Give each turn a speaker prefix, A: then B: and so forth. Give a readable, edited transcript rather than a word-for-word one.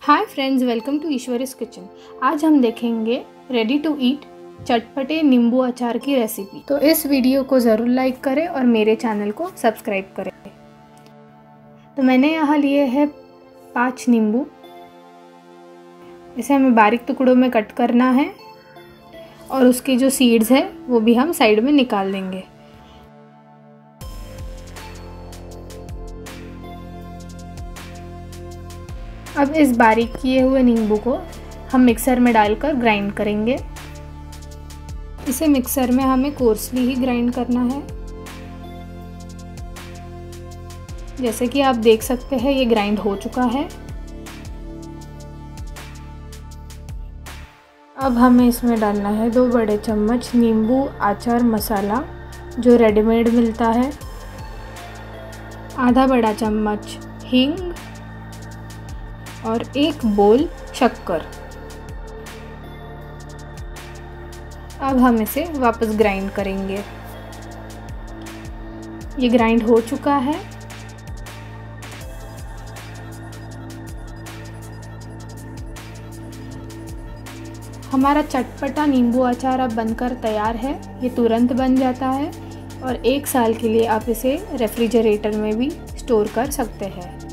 A: Hi friends, welcome to Ishwari's kitchen. आज हम देखेंगे रेडी टू ईट चटपटे नींबू अचार की रेसिपी। तो इस वीडियो को ज़रूर लाइक करें और मेरे चैनल को सब्सक्राइब करें। तो मैंने यहाँ लिए है 5 नींबू। इसे हमें बारीक टुकड़ों में कट करना है और उसकी जो सीड्स है वो भी हम साइड में निकाल देंगे। अब इस बारीक किए हुए नींबू को हम मिक्सर में डालकर ग्राइंड करेंगे। इसे मिक्सर में हमें कोर्सली ही ग्राइंड करना है। जैसे कि आप देख सकते हैं ये ग्राइंड हो चुका है। अब हमें इसमें डालना है 2 बड़े चम्मच नींबू अचार मसाला जो रेडीमेड मिलता है, आधा बड़ा चम्मच हींग और 1 बोल शक्कर। अब हम इसे वापस ग्राइंड करेंगे। ये ग्राइंड हो चुका है। हमारा चटपटा नींबू अचार अब बनकर तैयार है। ये तुरंत बन जाता है और 1 साल के लिए आप इसे रेफ्रिजरेटर में भी स्टोर कर सकते हैं।